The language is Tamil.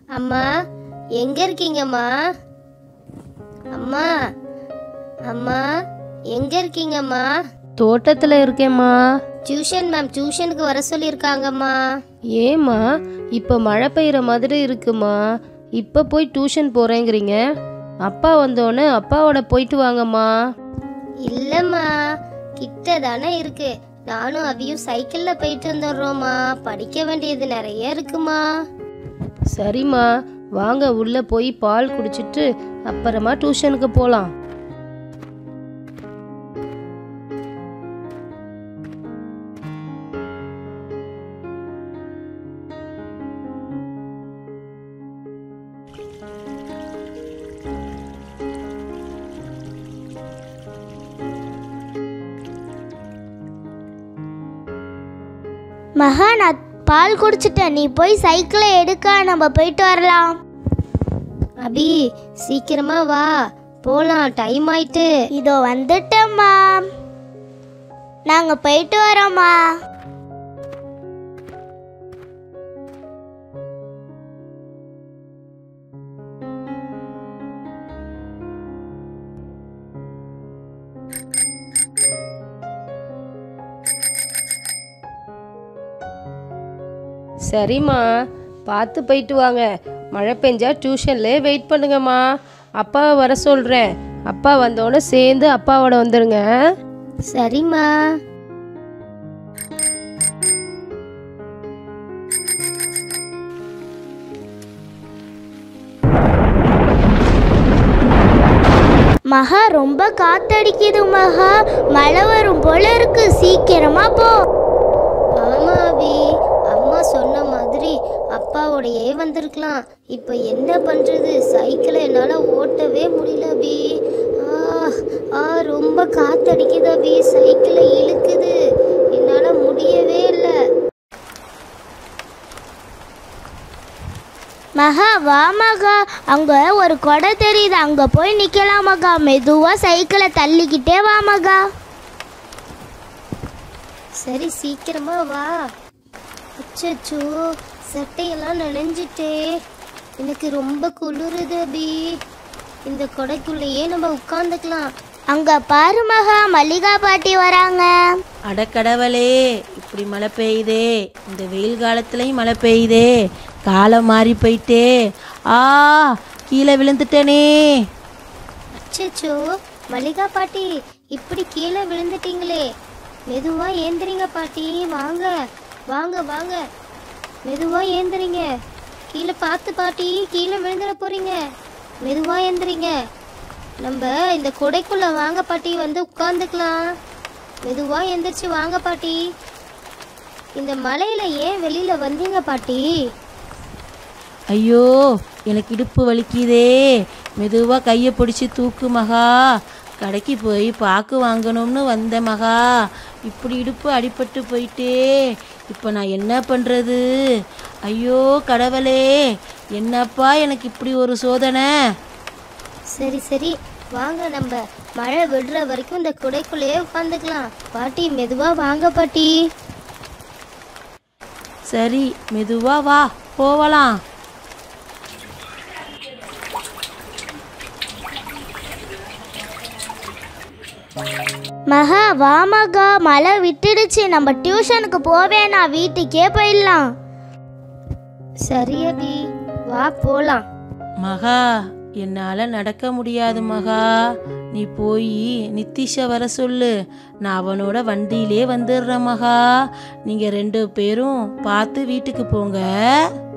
அம்மா எங்க இருக்கீங்கம்மா? அம்மா அம்மா எங்க இருக்கீங்கம்மா? தோட்டத்துல இருக்கேம்மா. டியூஷன் மேம் டியூஷனுக்கு வர சொல்லியிருக்காங்கம்மா. ஏம்மா இப்ப மழை பெய்யுற மாதிரி இருக்குமா? இப்ப போய் டியூஷன் போறேங்கிறீங்க. அப்பா வந்தோடனே அப்பாவோட போயிட்டு வாங்கம்மா. இல்லம்மா, கிட்ட தானே இருக்கு. நானும் அவியும் சைக்கிள்ல போயிட்டு வந்துடுறோம்மா. படிக்க வேண்டியது நிறைய இருக்குமா. சரிம்மா, வாங்க உள்ள போய் பால் குடிச்சிட்டு அப்புறமா டியூஷனுக்கு போலாம். மகா, நான் பால் குடிச்சிட்டேன். நீ போய் சைக்கிளை எடுக்க, நம்ம போயிட்டு வரலாம். அபி சீக்கிரமா வா, போலாம், டைம் ஆயிட்டு. இதோ வந்துட்டேம்மா. நாங்க போயிட்டு வரோம்மா. சரிம்மா, பார்த்து போயிட்டு வாங்க. மழை பெஞ்சா டியூஷன்ல வெயிட் பண்ணுங்கம்மா. அப்பாவை வர சொல்றேன். அப்பா வந்தோடனே சேர்ந்து அப்பாவோட வந்துருங்க. சரிம்மா. மகா, ரொம்ப காத்தடிக்குது மகா. மழை வரும் போல இருக்கு. சீக்கிரமா போ. ஆமா அபி, அம்மா சொன்ன மாதிரி அப்பாவோடையே வந்திருக்கலாம். இப்போ என்ன பண்றது? சைக்கிளை என்னால் ஓட்டவே முடியல அபி. ரொம்ப காத்தடிக்குது அபி. சைக்கிளை இழுக்குது, என்னால் முடியவே இல்லை. மகா, வா மகா. அங்க ஒரு கொடை தெரியுது, அங்க போய் நிக்கலாம் மகா. மெதுவா சைக்கிளை தள்ளிக்கிட்டே வா மகா. சரி, சீக்கிரமா வா. அச்சோ, சட்டையெல்லாம் நனைஞ்சிட்டே. எனக்கு ரொம்ப குளிருது அபி. இந்த கொடைக்குள்ளேயே நம்ம உட்காந்துக்கலாம். அங்க பாரு மகா, மல்லிகா பாட்டி வராங்க. அடக்கடவுளே, இப்படி மழை பெய்யுதே. இந்த வெயில் காலத்துலயும் மழை பெய்யுதே. காலம் மாறி போயிட்டே. கீழே விழுந்துட்டேனே. அச்சோ, மல்லிகா பாட்டி, இப்படி கீழே விழுந்துட்டீங்களே. மெதுவா ஏந்திரிங்க பாட்டி. வாங்க வாங்க வாங்க, மெதுவா ஏந்திரிங்க. கீழே பார்த்து பாட்டி, கீழே விழுந்துட போறீங்க. மெதுவா ஏந்திரிங்க. நம்ம இந்த கொடைக்குள்ள வாங்க பாட்டி, வந்து உட்கார்ந்துக்கலாம். மெதுவா எந்திரிச்சு வாங்க பாட்டி. இந்த மலையில ஏன் வெளியில வந்தீங்க பாட்டி? ஐயோ, எனக்கு இடுப்பு வலிக்குதே. மெதுவாக கையை பிடிச்சி தூக்கு மகா. கடைக்கு போய் பாக்கு வாங்கணும்னு வந்த மகா. இப்படி இடுப்பு அடிபட்டு போயிட்டே. இப்போ நான் என்ன பண்ணுறது? ஐயோ கடவுளே, என்னப்பா எனக்கு இப்படி ஒரு சோதனை. சரி சரி, வாங்க நம்ம மழை விடுற வரைக்கும் இந்த குடைக்குள்ளேயே உட்காந்துக்கலாம். பாட்டி மெதுவா வாங்க பாட்டி. சரி, மெதுவா வா, போகலாம். மகா, வா மகா. மழை விட்டுடுச்சு, நம்ம டியூஷனுக்கு போவேனா, வீட்டுக்கே போயிடலாம். சரி அபி, வா போலாம். மகா, என்னால் நடக்க முடியாது மகா. நீ போய் நித்திஷை வர சொல்லு. நான் அவனோட வண்டியிலே வந்துடுறேன் மகா. நீங்கள் 2 பேரும் பார்த்து வீட்டுக்கு போங்க.